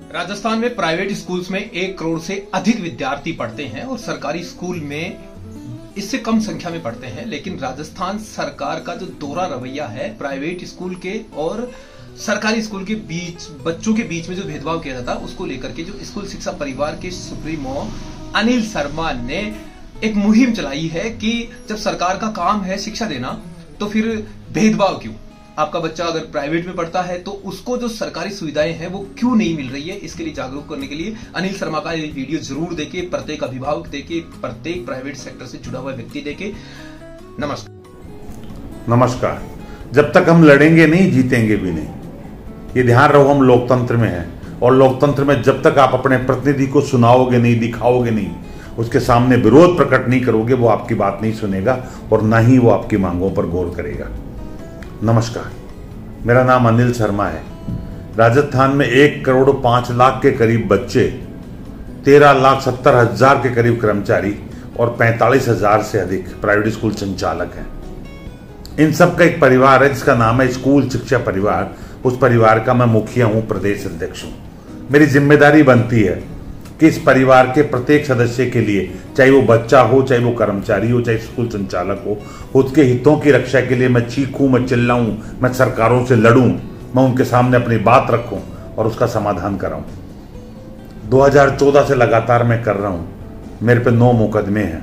राजस्थान में private schools में 1 करोड़ से अधिक विद्यार्थी पढ़ते हैं और सरकारी स्कूल में इससे कम संख्या में पढ़ते हैं। लेकिन राजस्थान सरकार का जो दोहरा रवैया है प्राइवेट स्कूल के और सरकारी स्कूल के बीच बच्चों के बीच में जो भेदभाव किया जाता है उसको लेकर के जो स्कूल शिक्षा परिवार के सुप्रीमो अनिल शर्मा ने एक मुहिम चलाई है कि जब सरकार का काम है शिक्षा देना तो फिर भेदभाव क्यों। आपका बच्चा अगर प्राइवेट में पढ़ता है तो उसको जो सरकारी सुविधाएं हैं वो क्यों नहीं मिल रही है, इसके लिए जागरूक करने के लिए अनिल शर्मा का ये वीडियो जरूर देखे, प्रत्येक अभिभावक देखे, प्रत्येक प्राइवेट सेक्टर से जुड़ा हुआ व्यक्ति देखे। नमस्कार। जब तक हम लड़ेंगे नहीं जीतेंगे भी नहीं, ये ध्यान रहो। हम लोकतंत्र में हैं और लोकतंत्र में जब तक आप अपने प्रतिनिधि को सुनाओगे नहीं, दिखाओगे नहीं, उसके सामने विरोध प्रकट नहीं करोगे, वो आपकी बात नहीं सुनेगा और ना ही वो आपकी मांगों पर गौर करेगा। नमस्कार, मेरा नाम अनिल शर्मा है। राजस्थान में 1 करोड़ 5 लाख के करीब बच्चे, 13,70,000 के करीब कर्मचारी और 45,000 से अधिक प्राइवेट स्कूल संचालक हैं। इन सब का एक परिवार है जिसका नाम है स्कूल शिक्षा परिवार। उस परिवार का मैं मुखिया हूं, प्रदेश अध्यक्ष हूं। मेरी जिम्मेदारी बनती है कि इस परिवार के प्रत्येक सदस्य के लिए, चाहे वो बच्चा हो, चाहे वो कर्मचारी हो, चाहे स्कूल संचालक हो, उसके हितों की रक्षा के लिए मैं चीखूं, मैं चिल्लाऊं, मैं सरकारों से लड़ूं, मैं उनके सामने अपनी बात रखूं और उसका समाधान कराऊं। 2014 से लगातार मैं कर रहा हूं। मेरे पे 9 मुकदमे हैं,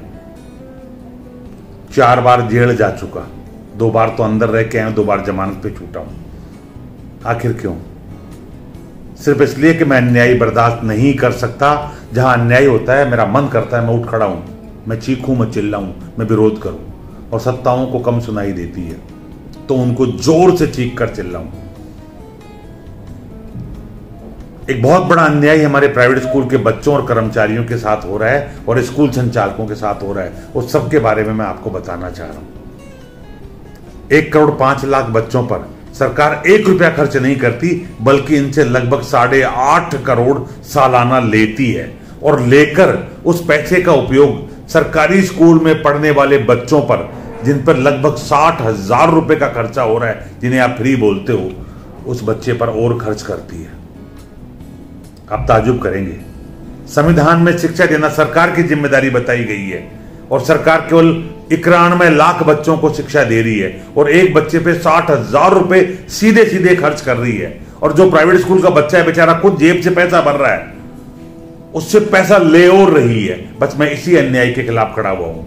4 बार जेल जा चुका, 2 बार तो अंदर रह के आए, 2 बार जमानत पे छूटा हूं। आखिर क्यों? सिर्फ इसलिए कि मैं अन्याय बर्दाश्त नहीं कर सकता। जहां अन्याय होता है मेरा मन करता है मैं उठ खड़ा हूं, मैं चीखूं, मैं चिल्लाऊं, मैं विरोध करूं। और सत्ताओं को कम सुनाई देती है तो उनको जोर से चीख कर चिल्लाऊं। एक बहुत बड़ा अन्याय हमारे प्राइवेट स्कूल के बच्चों और कर्मचारियों के साथ हो रहा है और स्कूल संचालकों के साथ हो रहा है। उस सब के बारे में मैं आपको बताना चाह रहा हूं। 1 करोड़ 5 लाख बच्चों पर सरकार 1 रुपया खर्च नहीं करती, बल्कि इनसे लगभग 8.5 करोड़ सालाना लेती है और लेकर उस पैसे का उपयोग सरकारी स्कूल में पढ़ने वाले बच्चों पर, जिन पर लगभग 60,000 रुपए का खर्चा हो रहा है, जिन्हें आप फ्री बोलते हो, उस बच्चे पर और खर्च करती है। आप ताजुब करेंगे, संविधान में शिक्षा देना सरकार की जिम्मेदारी बताई गई है और सरकार केवल 91 लाख बच्चों को शिक्षा दे रही है और एक बच्चे पे 60,000 रुपए सीधे सीधे खर्च कर रही है। और जो प्राइवेट स्कूल का बच्चा है बेचारा खुद जेब से पैसा भर रहा है, उससे पैसा ले और रही है। बस मैं इसी अन्याय के खिलाफ खड़ा हुआ हूं।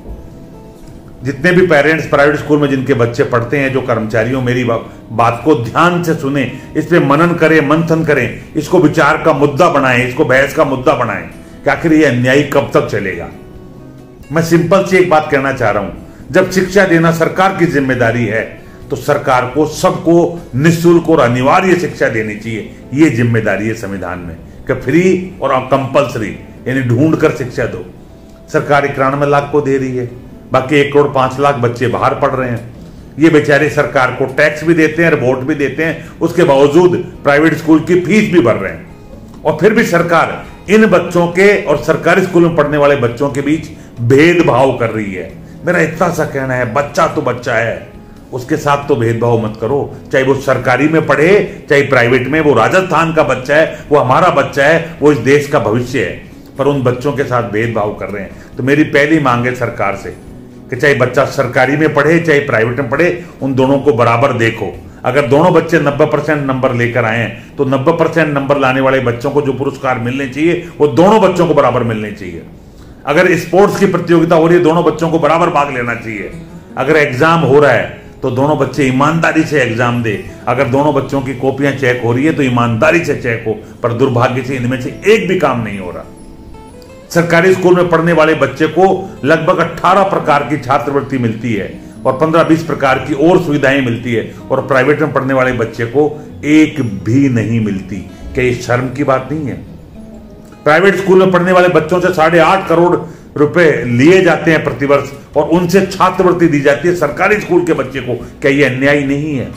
जितने भी पेरेंट्स प्राइवेट स्कूल में जिनके बच्चे पढ़ते हैं, जो कर्मचारियों, मेरी बात को ध्यान से सुने, इस पे मनन करें, मंथन करें, इसको विचार का मुद्दा बनाएं, इसको बहस का मुद्दा बनाएं कि आखिर ये अन्याय कब तक चलेगा। मैं सिंपल सी एक बात कहना चाह रहा हूं, जब शिक्षा देना सरकार की जिम्मेदारी है तो सरकार को सबको निःशुल्क और अनिवार्य शिक्षा देनी चाहिए। यह जिम्मेदारी है संविधान में कि फ्री और कंपल्सरी, यानी ढूंढकर शिक्षा दो। सरकार 91 लाख को दे रही है, बाकी 1 करोड़ 5 लाख बच्चे बाहर पढ़ रहे हैं। ये बेचारे सरकार को टैक्स भी देते हैं, वोट भी देते हैं, उसके बावजूद प्राइवेट स्कूल की फीस भी भर रहे हैं। और फिर भी सरकार इन बच्चों के और सरकारी स्कूल में पढ़ने वाले बच्चों के बीच भेदभाव कर रही है। मेरा इतना सा कहना है, बच्चा तो बच्चा है, उसके साथ तो भेदभाव मत करो। चाहे वो सरकारी में पढ़े, चाहे प्राइवेट में, वो राजस्थान का बच्चा है, वो हमारा बच्चा है, वो इस देश का भविष्य है। पर उन बच्चों के साथ भेदभाव कर रहे हैं। तो मेरी पहली मांग है सरकार से कि चाहे बच्चा सरकारी में पढ़े चाहे प्राइवेट में पढ़े, उन दोनों को बराबर देखो। अगर दोनों बच्चे 90% नंबर लेकर आए हैं तो 90% नंबर लाने वाले बच्चों को जो पुरस्कार मिलने चाहिए वो दोनों बच्चों को बराबर मिलने चाहिए। अगर स्पोर्ट्स की प्रतियोगिता हो रही है, दोनों बच्चों को बराबर भाग लेना चाहिए। अगर एग्जाम हो रहा है तो दोनों बच्चे ईमानदारी से एग्जाम दे। अगर दोनों बच्चों की कॉपियां चेक हो रही है तो ईमानदारी से चेक हो। पर दुर्भाग्य से इनमें से एक भी काम नहीं हो रहा। सरकारी स्कूल में पढ़ने वाले बच्चे को लगभग 18 प्रकार की छात्रवृत्ति मिलती है और 15-20 प्रकार की और सुविधाएं मिलती है, और प्राइवेट में पढ़ने वाले बच्चे को एक भी नहीं मिलती। क्या ये शर्म की बात नहीं है? प्राइवेट स्कूल में पढ़ने वाले बच्चों से 8.5 करोड़ रुपए लिए जाते हैं प्रतिवर्ष और उनसे छात्रवृत्ति दी जाती है सरकारी स्कूल के बच्चे को। क्या ये अन्याय नहीं है?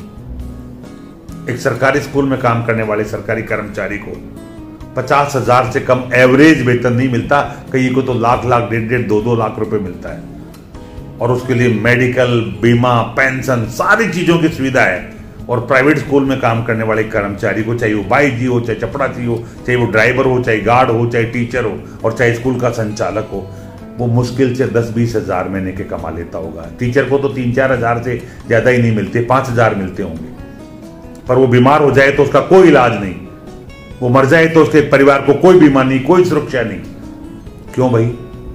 एक सरकारी स्कूल में काम करने वाले सरकारी कर्मचारी को 50,000 से कम एवरेज वेतन नहीं मिलता, कई को तो लाख, 1.5, 2 लाख रुपए मिलता है। और उसके लिए मेडिकल, बीमा, पेंशन, सारी चीजों की सुविधा है। और प्राइवेट स्कूल में काम करने वाले कर्मचारी को, चाहे वो बाईजी हो, चाहे चपड़ासी हो, चाहे वो ड्राइवर हो, चाहे गार्ड हो, चाहे टीचर हो और चाहे स्कूल का संचालक हो, वो मुश्किल से 10-20 हज़ार महीने के कमा लेता होगा। टीचर को तो 3-4 हज़ार से ज़्यादा ही नहीं मिलते, 5 हज़ार मिलते होंगे। पर वो बीमार हो जाए तो उसका कोई इलाज नहीं, वो मर जाए तो उसके परिवार को कोई बीमा नहीं, कोई सुरक्षा नहीं। क्यों भाई?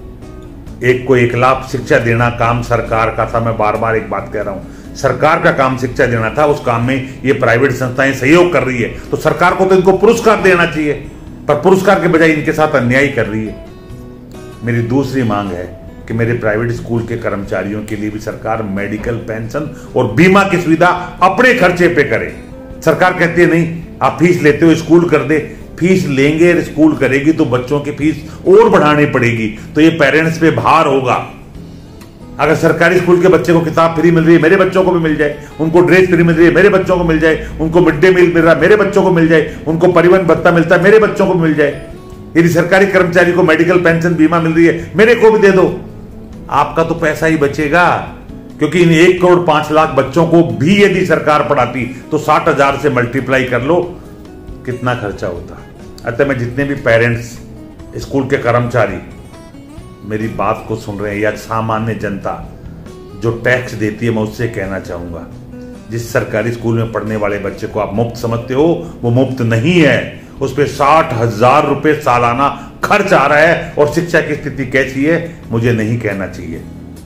एक को 1 लाख शिक्षा देना काम सरकार का था। मैं बार बार एक बात कह रहा हूं, सरकार का काम शिक्षा देना था। उस काम में ये प्राइवेट संस्थाएं सहयोग कर रही है तो सरकार को तो इनको पुरस्कार देना चाहिए, पर पुरस्कार के बजाय इनके साथ अन्याय कर रही है। मेरी दूसरी मांग है कि मेरे प्राइवेट स्कूल के कर्मचारियों के लिए भी सरकार मेडिकल, पेंशन और बीमा की सुविधा अपने खर्चे पे करे। सरकार कहती है नहीं, आप फीस लेते हो स्कूल कर दे। फीस लेंगे, स्कूल करेगी तो बच्चों की फीस और बढ़ानी पड़ेगी, तो ये पेरेंट्स पे भार होगा। अगर सरकारी स्कूल के बच्चे को किताब फ्री मिल रही है, मेरे बच्चों को भी मिल जाए। उनको ड्रेस फ्री मिल रही है, मेरे बच्चों को मिल जाए। उनको मिड डे मील मिल रहा है, मेरे बच्चों को मिल जाए। उनको परिवहन भत्ता मिलता है, मेरे बच्चों को मिल जाए। यदि सरकारी कर्मचारी को मेडिकल, पेंशन, बीमा मिल रही है, मेरे को भी दे दो। आपका तो पैसा ही बचेगा, क्योंकि इन 1 करोड़ 5 लाख बच्चों को भी यदि सरकार पढ़ाती तो 60 हज़ार से मल्टीप्लाई कर लो कितना खर्चा होता। अतः मैं जितने भी पेरेंट्स, स्कूल के कर्मचारी मेरी बात को सुन रहे हैं या सामान्य जनता जो टैक्स देती है, मैं उससे कहना चाहूंगा, जिस सरकारी स्कूल में पढ़ने वाले बच्चे को आप मुफ्त समझते हो, वो मुफ्त नहीं है। उस पर 60 हज़ार रुपए सालाना खर्च आ रहा है और शिक्षा की स्थिति कैसी है मुझे नहीं कहना चाहिए।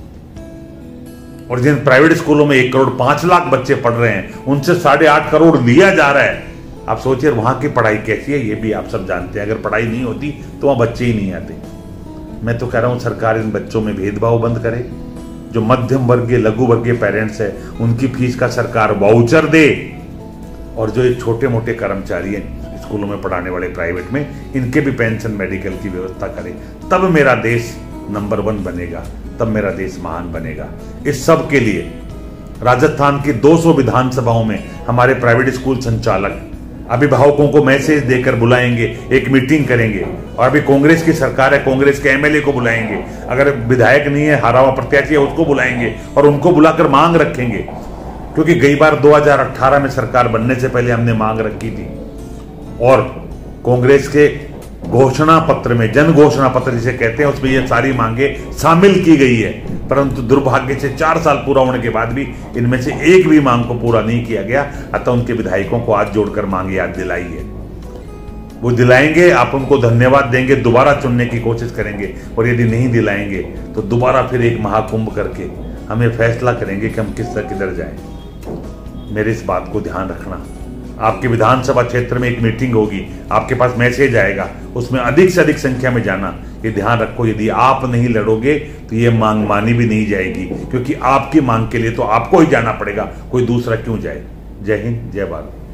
और जिन प्राइवेट स्कूलों में 1 करोड़ 5 लाख बच्चे पढ़ रहे हैं, उनसे 8.5 करोड़ लिया जा रहा है। आप सोचिए वहां की पढ़ाई कैसी है, ये भी आप सब जानते हैं। अगर पढ़ाई नहीं होती तो वहां बच्चे ही नहीं आते। मैं तो कह रहा हूं सरकार इन बच्चों में भेदभाव बंद करे। जो मध्यम वर्गीय, लघु वर्गीय पेरेंट्स है, उनकी फीस का सरकार वाउचर दे। और जो ये छोटे मोटे कर्मचारी हैं स्कूलों में पढ़ाने वाले प्राइवेट में, इनके भी पेंशन, मेडिकल की व्यवस्था करे। तब मेरा देश नंबर 1 बनेगा, तब मेरा देश महान बनेगा। इस सब के लिए राजस्थान की 200 विधानसभाओं में हमारे प्राइवेट स्कूल संचालक अभिभावकों को मैसेज देकर बुलाएंगे, एक मीटिंग करेंगे। और अभी कांग्रेस की सरकार है, कांग्रेस के एमएलए को बुलाएंगे। अगर विधायक नहीं है, हारा हुआ प्रत्याशी है, उसको बुलाएंगे और उनको बुलाकर मांग रखेंगे। क्योंकि गई बार 2018 में सरकार बनने से पहले हमने मांग रखी थी और कांग्रेस के घोषणा पत्र में, जन घोषणा पत्र जिसे कहते हैं, उसमें ये सारी मांगे शामिल की गई है। परंतु दुर्भाग्य से 4 साल पूरा होने के बाद भी इनमें से एक भी मांग को पूरा नहीं किया गया। अतः उनके विधायकों को हाथ जोड़कर मांग याद दिलाई है, वो दिलाएंगे। आप उनको धन्यवाद देंगे, दोबारा चुनने की कोशिश करेंगे। और यदि नहीं दिलाएंगे तो दोबारा फिर एक महाकुंभ करके हमें फैसला करेंगे कि हम किधर जाएं। मेरे इस बात को ध्यान रखना। आपके विधानसभा क्षेत्र में एक मीटिंग होगी, आपके पास मैसेज आएगा, उसमें अधिक से अधिक संख्या में जाना। ये ध्यान रखो, यदि आप नहीं लड़ोगे तो ये मांग मानी भी नहीं जाएगी, क्योंकि आपकी मांग के लिए तो आपको ही जाना पड़ेगा, कोई दूसरा क्यों जाए। जय हिंद, जय भारत।